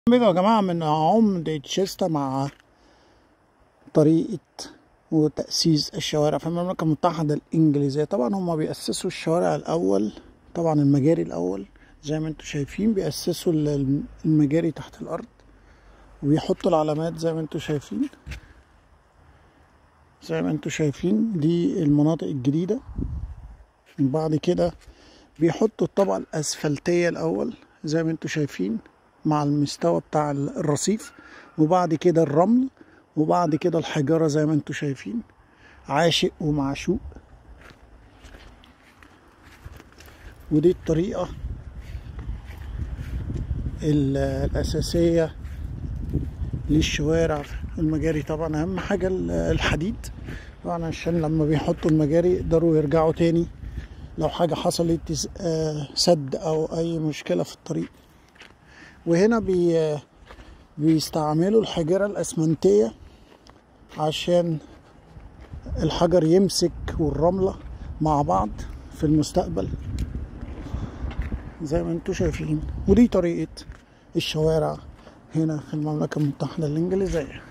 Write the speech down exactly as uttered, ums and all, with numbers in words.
بيجوا يا جماعة من عمدة تشيستا مع طريقة وتأسيس الشوارع في المملكة المتحدة الإنجليزية. طبعا هما بيأسسوا الشوارع الأول، طبعا المجاري الأول زي ما انتوا شايفين، بيأسسوا المجاري تحت الأرض وبيحطوا العلامات زي ما انتوا شايفين. زي ما انتوا شايفين دي المناطق الجديدة. بعد كده بيحطوا الطبقة الأسفلتية الأول زي ما انتوا شايفين مع المستوى بتاع الرصيف، وبعد كده الرمل، وبعد كده الحجارة زي ما انتوا شايفين، عاشق ومعشوق. ودي الطريقة الأساسية للشوارع المجاري. طبعا أهم حاجة الحديد، طبعا عشان لما بيحطوا المجاري يقدروا يرجعوا تاني لو حاجة حصلت سد أو أي مشكلة في الطريق. وهنا بي بيستعملوا الحجارة الأسمنتية عشان الحجر يمسك والرملة مع بعض في المستقبل زي ما انتوا شايفين. ودي طريقة الشوارع هنا في المملكة المتحدة الإنجليزية.